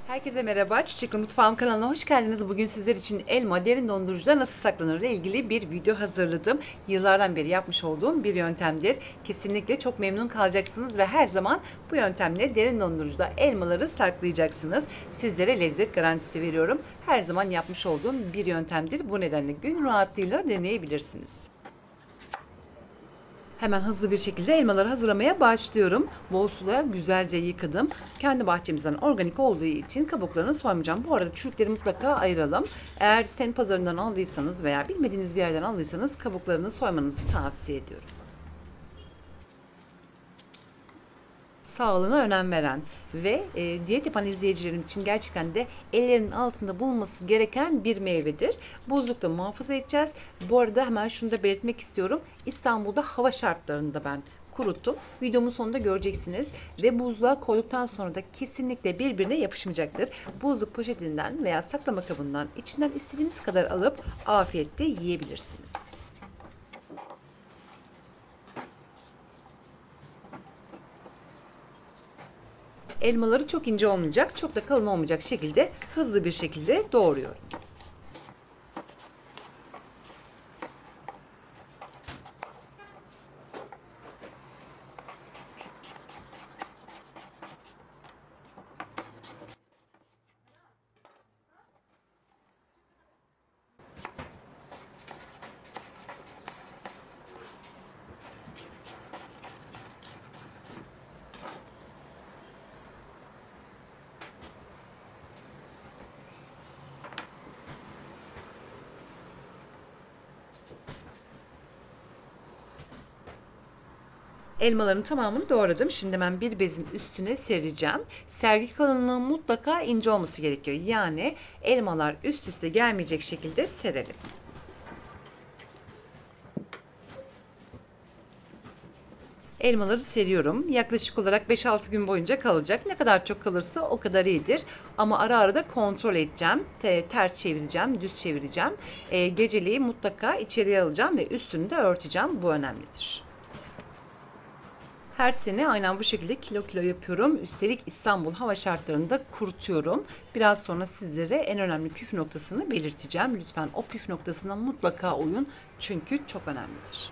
Herkese merhaba, Çiçekli Mutfağım kanalına hoş geldiniz. Bugün sizler için elma derin dondurucuda nasıl saklanır ile ilgili bir video hazırladım. Yıllardan beri yapmış olduğum bir yöntemdir. Kesinlikle çok memnun kalacaksınız ve her zaman bu yöntemle derin dondurucuda elmaları saklayacaksınız. Sizlere lezzet garantisi veriyorum. Her zaman yapmış olduğum bir yöntemdir. Bu nedenle gün rahatlığıyla deneyebilirsiniz. Hemen hızlı bir şekilde elmaları hazırlamaya başlıyorum. Bol suda güzelce yıkadım. Kendi bahçemizden organik olduğu için kabuklarını soymayacağım. Bu arada çürükleri mutlaka ayıralım. Eğer sen pazarından aldıysanız veya bilmediğiniz bir yerden aldıysanız kabuklarını soymanızı tavsiye ediyorum. Sağlığına önem veren ve diyet yapan izleyicilerim için gerçekten de ellerinin altında bulunması gereken bir meyvedir. Buzlukta muhafaza edeceğiz. Bu arada hemen şunu da belirtmek istiyorum. İstanbul'da hava şartlarında ben kuruttum. Videomun sonunda göreceksiniz ve buzluğa koyduktan sonra da kesinlikle birbirine yapışmayacaktır. Buzluk poşetinden veya saklama kabından içinden istediğiniz kadar alıp afiyetle yiyebilirsiniz. Elmaları çok ince olmayacak, çok da kalın olmayacak şekilde hızlı bir şekilde doğruyorum. Elmaların tamamını doğradım. Şimdi ben bir bezin üstüne sereceğim. Sergi kalınlığı mutlaka ince olması gerekiyor. Yani elmalar üst üste gelmeyecek şekilde serelim. Elmaları seriyorum. Yaklaşık olarak 5-6 gün boyunca kalacak. Ne kadar çok kalırsa o kadar iyidir. Ama ara ara da kontrol edeceğim. Ters çevireceğim, düz çevireceğim. Geceliği mutlaka içeriye alacağım ve üstünü de örteceğim. Bu önemlidir. Her sene aynen bu şekilde kilo kilo yapıyorum. Üstelik İstanbul hava şartlarında kurutuyorum. Biraz sonra sizlere en önemli püf noktasını belirteceğim. Lütfen o püf noktasına mutlaka uyun. Çünkü çok önemlidir.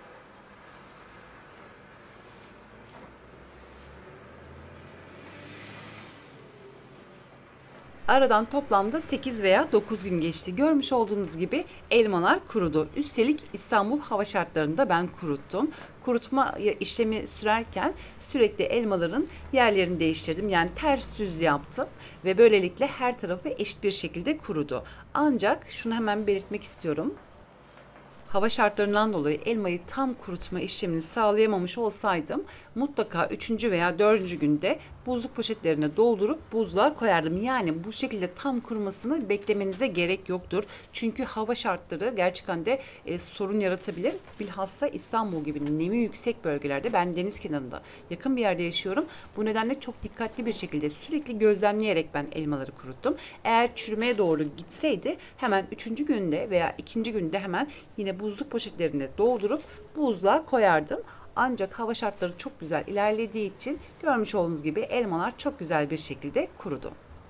Aradan toplamda 8 veya 9 gün geçti. Görmüş olduğunuz gibi elmalar kurudu. Üstelik İstanbul hava şartlarında ben kuruttum. Kurutma işlemi sürerken sürekli elmaların yerlerini değiştirdim. Yani ters düz yaptım ve böylelikle her tarafı eşit bir şekilde kurudu. Ancak şunu hemen belirtmek istiyorum. Hava şartlarından dolayı elmayı tam kurutma işlemini sağlayamamış olsaydım mutlaka üçüncü veya dördüncü günde buzluk poşetlerine doldurup buzluğa koyardım. Yani bu şekilde tam kurumasını beklemenize gerek yoktur. Çünkü hava şartları gerçekten de sorun yaratabilir. Bilhassa İstanbul gibi nemi yüksek bölgelerde, ben deniz kenarında yakın bir yerde yaşıyorum. Bu nedenle çok dikkatli bir şekilde sürekli gözlemleyerek ben elmaları kuruttum. Eğer çürümeye doğru gitseydi hemen üçüncü günde veya ikinci günde hemen yine buzluk poşetlerine doldurup buzluğa koyardım. Ancak hava şartları çok güzel ilerlediği için görmüş olduğunuz gibi elmalar çok güzel bir şekilde kurudu.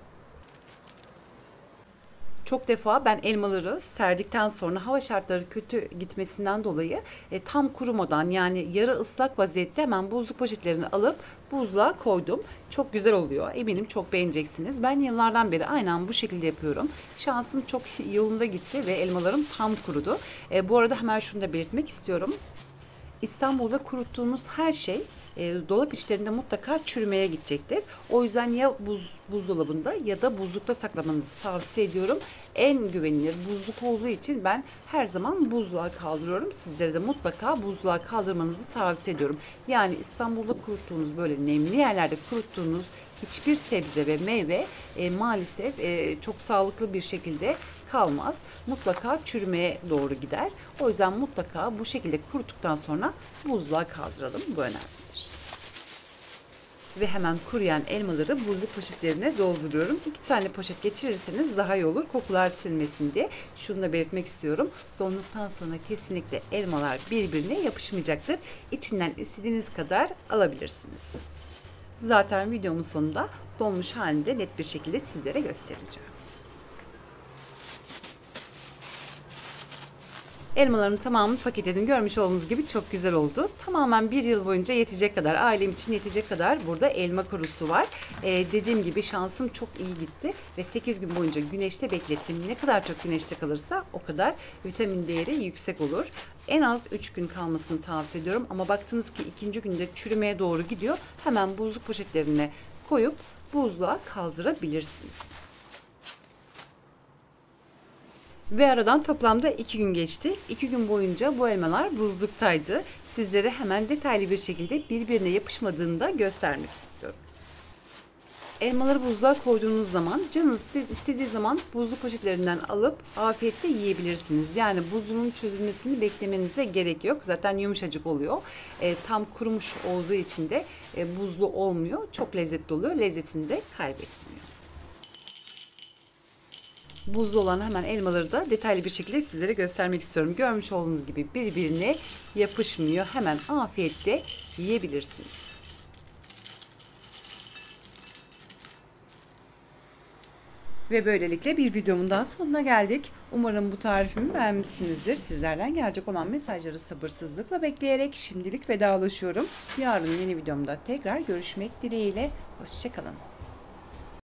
Çok defa ben elmaları serdikten sonra hava şartları kötü gitmesinden dolayı tam kurumadan, yani yarı ıslak vaziyette hemen buzluk poşetlerini alıp buzluğa koydum. Çok güzel oluyor. Eminim çok beğeneceksiniz. Ben yıllardan beri aynen bu şekilde yapıyorum. Şansım çok yolunda gitti ve elmalarım tam kurudu. Bu arada hemen şunu da belirtmek istiyorum. İstanbul'da kuruttuğunuz her şey dolap içlerinde mutlaka çürümeye gidecektir. O yüzden ya buzdolabında ya da buzlukta saklamanızı tavsiye ediyorum. En güvenilir buzluk olduğu için ben her zaman buzluğa kaldırıyorum. Sizlere de mutlaka buzluğa kaldırmanızı tavsiye ediyorum. Yani İstanbul'da kuruttuğunuz, böyle nemli yerlerde kuruttuğunuz hiçbir sebze ve meyve maalesef çok sağlıklı bir şekilde kalmaz. Mutlaka çürümeye doğru gider. O yüzden mutlaka bu şekilde kuruttuktan sonra buzluğa kaldıralım. Bu önemlidir. Ve hemen kuruyan elmaları buzluk poşetlerine dolduruyorum. 2 tane poşet getirirseniz daha iyi olur, kokular silmesin diye. Şunu da belirtmek istiyorum. Donduktan sonra kesinlikle elmalar birbirine yapışmayacaktır. İçinden istediğiniz kadar alabilirsiniz. Zaten videomun sonunda donmuş halinde net bir şekilde sizlere göstereceğim. Elmalarımın tamamını paketledim. Görmüş olduğunuz gibi çok güzel oldu. Tamamen bir yıl boyunca yetecek kadar, ailem için yetecek kadar burada elma kurusu var. Dediğim gibi şansım çok iyi gitti ve 8 gün boyunca güneşte beklettim. Ne kadar çok güneşte kalırsa o kadar vitamin değeri yüksek olur. En az 3 gün kalmasını tavsiye ediyorum ama baktınız ki ikinci günde çürümeye doğru gidiyor. Hemen buzluk poşetlerine koyup buzluğa kaldırabilirsiniz. Ve aradan toplamda 2 gün geçti. 2 gün boyunca bu elmalar buzluktaydı. Sizlere hemen detaylı bir şekilde birbirine yapışmadığını da göstermek istiyorum. Elmaları buzluğa koyduğunuz zaman canınız istediği zaman buzlu poşetlerinden alıp afiyetle yiyebilirsiniz. Yani buzunun çözülmesini beklemenize gerek yok. Zaten yumuşacık oluyor. Tam kurumuş olduğu için de buzlu olmuyor. Çok lezzetli oluyor. Lezzetini de kaybetmiyor. Buzlu olan hemen elmaları da detaylı bir şekilde sizlere göstermek istiyorum. Görmüş olduğunuz gibi birbirine yapışmıyor. Hemen afiyetle yiyebilirsiniz. Ve böylelikle bir videomun daha sonuna geldik. Umarım bu tarifimi beğenmişsinizdir. Sizlerden gelecek olan mesajları sabırsızlıkla bekleyerek şimdilik vedalaşıyorum. Yarın yeni videomda tekrar görüşmek dileğiyle. Hoşça kalın.